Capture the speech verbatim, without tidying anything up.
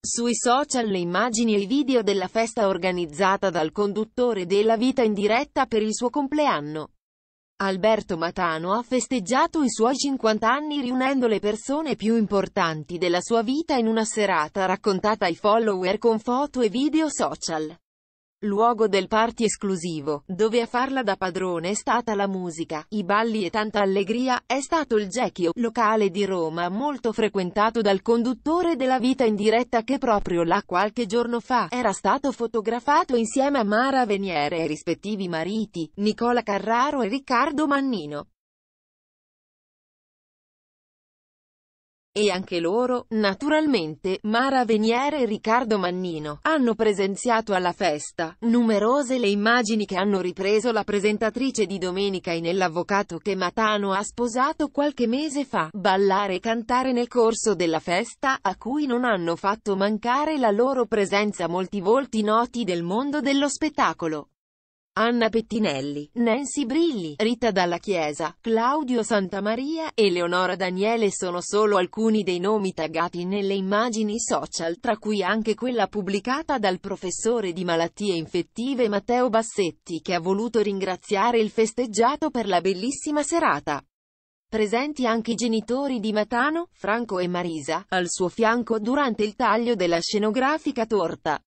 Sui social le immagini e i video della festa organizzata dal conduttore della Vita in diretta per il suo compleanno. Alberto Matano ha festeggiato i suoi cinquanta anni riunendo le persone più importanti della sua vita in una serata raccontata ai follower con foto e video social. Luogo del party esclusivo, dove a farla da padrone è stata la musica, i balli e tanta allegria, è stato il Jackie, locale di Roma molto frequentato dal conduttore della Vita in diretta che proprio là qualche giorno fa era stato fotografato insieme a Mara Veniere e ai rispettivi mariti, Nicola Carraro e Riccardo Mannino. E anche loro, naturalmente, Mara Veniere e Riccardo Mannino, hanno presenziato alla festa. Numerose le immagini che hanno ripreso la presentatrice di Domenica In e l'avvocato che Matano ha sposato qualche mese fa, ballare e cantare nel corso della festa, a cui non hanno fatto mancare la loro presenza molti volti noti del mondo dello spettacolo. Anna Pettinelli, Nancy Brilli, Rita Dalla Chiesa, Claudio Santamaria, e Eleonora Daniele sono solo alcuni dei nomi taggati nelle immagini social, tra cui anche quella pubblicata dal professore di malattie infettive Matteo Bassetti che ha voluto ringraziare il festeggiato per la bellissima serata. Presenti anche i genitori di Matano, Franco e Marisa, al suo fianco durante il taglio della scenografica torta.